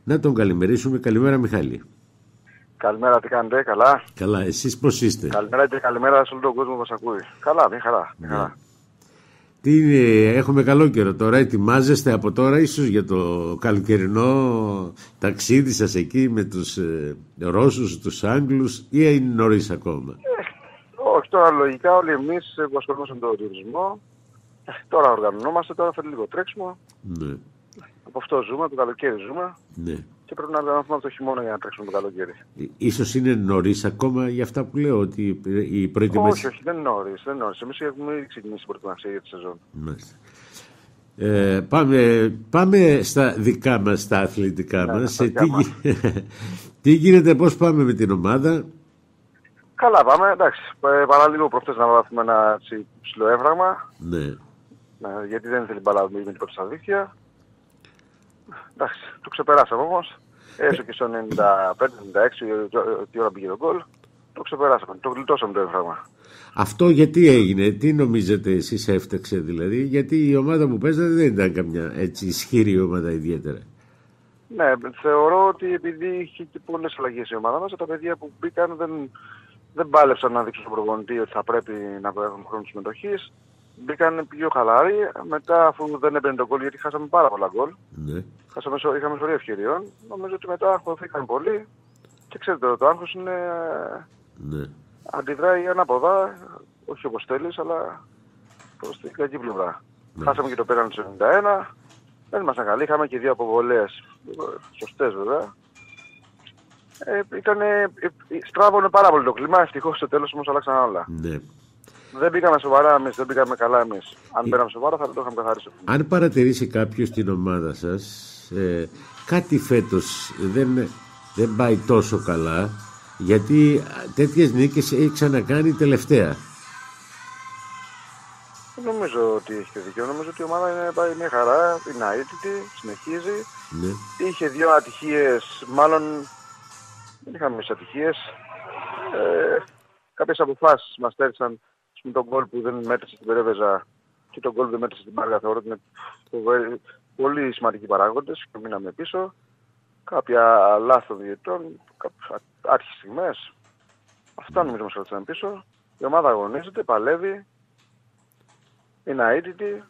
Να τον καλημερίσουμε. Καλημέρα, Μιχάλη. Καλημέρα, τι κάνετε, καλά? Καλά, εσείς πώς είστε? Καλημέρα και καλημέρα σε όλο τον κόσμο που μας ακούει. Καλά, μια χαρά. Μια χαρά. Τι είναι, έχουμε καλό καιρό τώρα, ετοιμάζεστε από τώρα ίσως για το καλοκαιρινό ταξίδι σας εκεί με τους Ρώσους, τους Άγγλους, ή είναι νωρίς ακόμα? Όχι, τώρα λογικά όλοι εμείς που ασχολούμαστε με τον τουρισμό, τώρα οργανωνόμαστε, τώρα θέλει λίγο τρέξιμο. Ναι. Από αυτό ζούμε, το καλοκαίρι ζούμε. Ναι. Και πρέπει να οργανωθούμε από το χειμώνα για να τρέξουμε το καλοκαίρι. Ίσως είναι νωρίς ακόμα για αυτά που λέω, ότι η προετοιμασία... Όχι, δεν είναι νωρίς. Εμείς έχουμε ήδη ξεκινήσει την προετοιμασία για τη σεζόν. Μάλιστα. Πάμε στα δικά μας, στα αθλητικά μας. Τι γίνεται, πώς πάμε με την ομάδα? Καλά πάμε, εντάξει. Παραλίγο προχτές να βάθουμε ένα ψηλό εύραγμα. Ναι. Γιατί δεν θέλει μπαλά με την πρώτη αδίφια. Εντάξει, το ξεπεράσαμε όμως. Έστω και στο 95-96 τι ώρα πήγε το γκολ. Το ξεπεράσαμε, το γλιτώσαμε το εύραγμα. Αυτό γιατί έγινε, τι νομίζετε εσείς έφταξε δηλαδή? Γιατί η ομάδα που παίζατε δεν ήταν καμιά έτσι ισχυρή ομάδα ιδιαίτερα. Ναι, θεωρώ ότι επειδή είχε και πολλές αλλαγές η ομάδα μας, τα παιδιά που μπήκαν δεν πάλεψαν να δείξουν στον προπονητή ότι θα πρέπει να έχουν χρόνο συμμετοχής. Μπήκαν πιο χαλάροι, μετά αφού δεν έμπαινε το γκολ, γιατί χάσαμε πάρα πολλά γκολ. Ναι. Είχαμε σωρία ευκαιριών. Νομίζω ότι μετά αγχωθήκαν πολύ. Και ξέρετε, το άγχος είναι... Ναι. Αντιδράει ανάποδα, όχι όπως θέλεις, αλλά προς την κακή πλευρά. Ναι. Χάσαμε και το πέναλτι στο 91. Δεν ήμασταν καλοί, είχαμε και 2 αποβολές. Σωστές βέβαια. Στράβωνε πάρα πολύ το κλίμα, ευτυχώς στο τέλος όμως αλλάξαν όλα. Ναι. Δεν μπήκαμε σοβαρά εμείς, δεν μπήκαμε καλά εμείς. Αν μπαίναμε σοβαρά θα το είχαμε καθαρίσει. Αν παρατηρήσει κάποιος την ομάδα σας, κάτι φέτος δεν πάει τόσο καλά, γιατί τέτοιες νίκες έχει ξανακάνει τελευταία. Νομίζω ότι έχετε δίκιο. Νομίζω ότι η ομάδα πάει μια χαρά, είναι αίτητη, συνεχίζει. Ναι. Είχε 2 ατυχίες, μάλλον δεν είχαμε εμείς ατυχίες. Κάποιες αποφάσεις μας στέρισαν με τον γκολ που δεν μέτρησε στην Περέβεζα και τον γκολ που δεν μέτρησε στην Πάργα. Θεωρώ ότι είναι πολύ σημαντικοί παράγοντες και μείναμε πίσω. Κάποια λάθη των διαιτητών, άρχιες στιγμές. Αυτά νομίζω μας κρατήσαμε πίσω. Η ομάδα αγωνίζεται, παλεύει. Είναι αίτητη.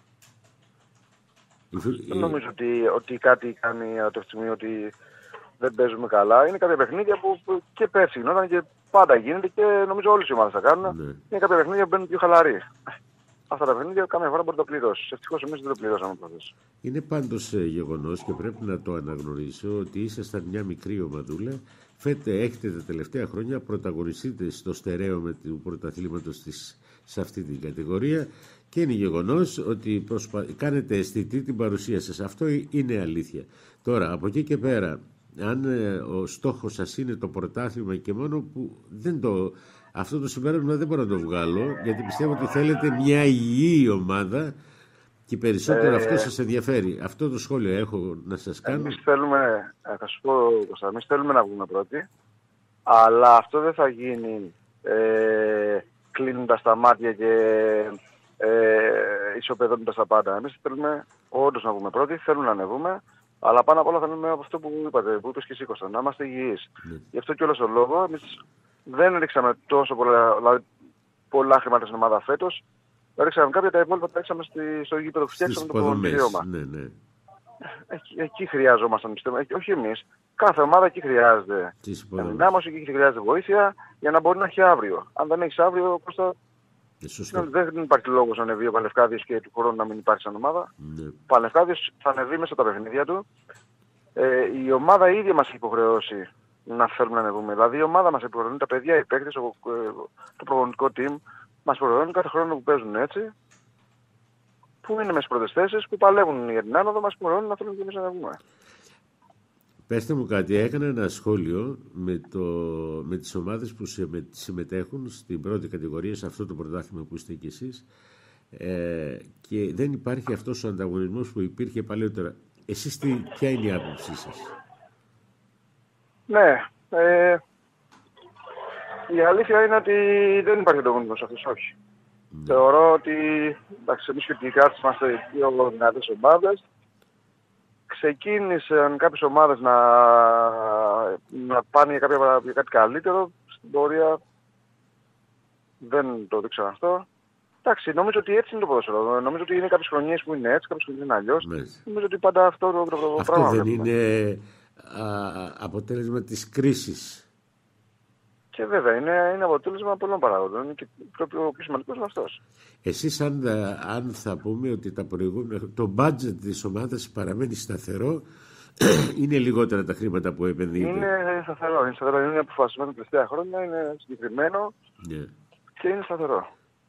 Δεν νομίζω ότι κάτι κάνει από τη στιγμή ότι δεν παίζουμε καλά. Είναι κάποια παιχνίδια που και πέρσι γινόταν και πάντα γίνεται και νομίζω όλες οι ομάδες θα κάνουν. Ναι. Είναι κάποια παιχνίδια που μπαίνουν πιο χαλαροί. Αυτά τα παιχνίδια καμιά φορά μπορεί να το πληρώσει. Ευτυχώς εμείς δεν το πληρώσαμε προχθές. Είναι πάντως γεγονός και πρέπει να το αναγνωρίσω ότι ήσασταν μια μικρή ομαδούλα. Έχετε τα τελευταία χρόνια πρωταγωνιστείτε στο στερέωμα του πρωταθλήματος σε αυτή την κατηγορία και είναι γεγονός ότι κάνετε αισθητή την παρουσία σας. Αυτό είναι αλήθεια. Τώρα, από εκεί και πέρα, αν ο στόχος σας είναι το πρωτάθλημα και μόνο που αυτό το συμπέρασμα δεν μπορώ να το βγάλω, γιατί πιστεύω ότι θέλετε μια υγιή ομάδα και περισσότερο αυτό σας ενδιαφέρει. Αυτό το σχόλιο έχω να σας κάνω. Εμείς θέλουμε, θα σου πω Κώστα, εμείς θέλουμε να βγούμε πρώτοι, αλλά αυτό δεν θα γίνει κλείνοντας τα μάτια και ισοπεδώνοντας τα πάντα. Εμείς θέλουμε όντως να βγούμε πρώτοι, θέλουμε να ανεβούμε, αλλά πάνω απ' όλα θέλουμε από αυτό που είπατε, που είπες και εσύ Κώστα, να είμαστε υγιείς. Γι' αυτό και όλος ο λόγος, εμείς δεν ρίξαμε τόσο πολλά χρήματα στην ομάδα φέτος. Ρίξαμε κάποια, τα υπόλοιπα τα ρίξαμε στο γήπεδο που φτιάξαμε το ποδοσφαιρικό μας. Ναι. Εκεί χρειάζομασταν, πιστεύω. Όχι εμείς. Κάθε ομάδα εκεί χρειάζεται ενδυνάμωση, εκεί χρειάζεται βοήθεια για να μπορεί να έχει αύριο. Αν δεν έχεις αύριο, Κώστα, δεν υπάρχει λόγος να ανεβεί ο Παλευκάδης και του χρόνου να μην υπάρχει σαν ομάδα. Ναι. Ο Παλευκάδης θα ανεβεί μέσα στα παιχνίδια του. Η ομάδα ίδια μας έχει υποχρεώσει να θέλουμε να ανεβούμε. Δηλαδή η ομάδα μας υποχρεώνει, τα παιδιά, οι παίκτες, το προπονητικό team μας υποχρεώνει κάθε χρόνο που παίζουν έτσι, που είναι μέσα στις πρώτες θέσεις, που παλεύουν για την άνοδο, μας υποχρεώνουν να θέλουν και εμείς να ανεβούμε. Πέστε μου κάτι, έκανα ένα σχόλιο με τις ομάδες που συμμετέχουν στην πρώτη κατηγορία, σε αυτό το πρωτάθλημα που είστε κι εσείς, και δεν υπάρχει αυτός ο ανταγωνισμός που υπήρχε παλαιότερα. Εσείς ποια είναι η άποψή σας? Ναι, η αλήθεια είναι ότι δεν υπάρχει ανταγωνισμός αυτός, όχι. Θεωρώ ότι, εντάξει, εμείς και οι κάρτες είμαστε οι πιο δυνατές ομάδες. ξεκίνησαν κάποιες ομάδες να πάνε για κάτι καλύτερο. Στην πορεία δεν το δείξαν αυτό. Εντάξει, νομίζω ότι έτσι είναι το ποδόσφαιρο. Νομίζω ότι είναι κάποιες χρονιές που είναι έτσι, κάποιες χρονιές είναι αλλιώς. Νομίζω ότι πάντα αυτό το πράγμα. Αυτό δεν είναι αποτέλεσμα της κρίσης. Και βέβαια είναι αποτέλεσμα πολλών παράγοντων. Και ο πιο σημαντικός είναι αυτός. Εσείς αν θα πούμε ότι το budget της ομάδας παραμένει σταθερό, είναι λιγότερα τα χρήματα που επενδύεται. Είναι σταθερό. Είναι αποφασισμένο τα τελευταία χρόνια, είναι συγκεκριμένο και είναι σταθερό.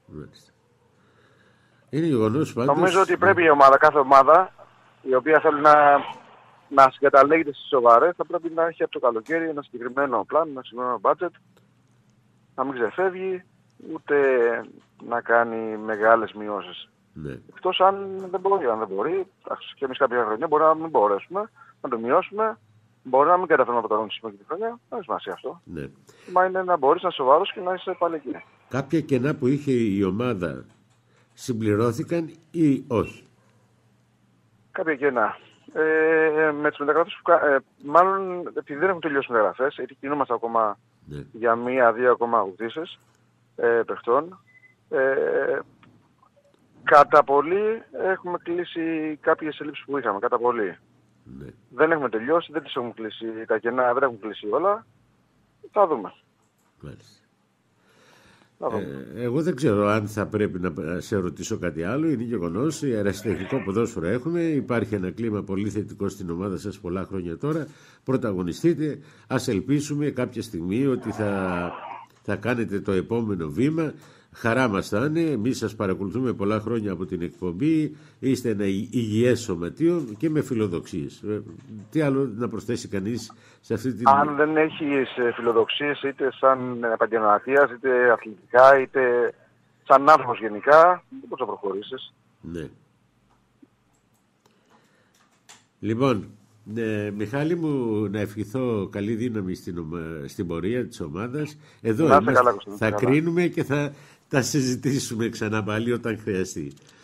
Είναι γεγονός πάντως. Νομίζω ότι πρέπει κάθε ομάδα, η οποία θέλει να συγκαταλέγεται στις σοβαρές, θα πρέπει να έχει από το καλοκαίρι ένα συγκεκριμένο πλάνο, ένα συγκεκριμένο budget, να μην ξεφεύγει, ούτε να κάνει μεγάλες μειώσεις. Ναι. Εκτός αν δεν μπορεί, και εμείς κάποια χρονιά μπορεί να μην μπορέσουμε να το μειώσουμε, μπορεί να μην καταφέρουμε να πρωταγωνιστούμε και τη χρονιά, δεν έχει σημασία αυτό. Ναι. Μα είναι να μπορείς να είσαι σοβαρός και να είσαι πάλι εκεί. Κάποια κενά που είχε η ομάδα συμπληρώθηκαν ή όχι? Κάποια κενά. Με τις μεταγραφές μάλλον επειδή δεν έχουν τελειώσει μεταγραφές, γιατί κινούμαστε ακόμα για 1-2 ακόμα αγουδίσεις παιχτών. Κατά πολύ έχουμε κλείσει κάποιες ελλείψεις που είχαμε. Κατά πολύ. Ναι. Δεν έχουμε τελειώσει, δεν τις έχουμε κλείσει τα κενά, δεν έχουν κλείσει όλα. Θα δούμε. Μάλιστα. Εγώ δεν ξέρω αν θα πρέπει να σε ρωτήσω κάτι άλλο. Είναι γεγονός, αεραστεχνικό ποδόσφαιρο έχουμε. Υπάρχει ένα κλίμα πολύ θετικό στην ομάδα σας πολλά χρόνια τώρα. Πρωταγωνιστείτε. Ας ελπίσουμε κάποια στιγμή ότι θα κάνετε το επόμενο βήμα. Χαρά μας θα είναι. Εμείς σας παρακολουθούμε πολλά χρόνια από την εκπομπή. Είστε ένα υγιές σωματείο και με φιλοδοξίες. Τι άλλο να προσθέσει κανείς σε αυτή την... Αν δεν έχεις φιλοδοξίες, είτε σαν επαγγελματίας, είτε αθλητικά, είτε σαν άνθρωπος γενικά, δεν μπορείς να προχωρήσεις. Ναι. Λοιπόν, Μιχάλη μου, να ευχηθώ καλή δύναμη στην πορεία της ομάδας. Εδώ θα κρίνουμε και θα τα συζητήσουμε ξανά πάλι όταν χρειαστεί.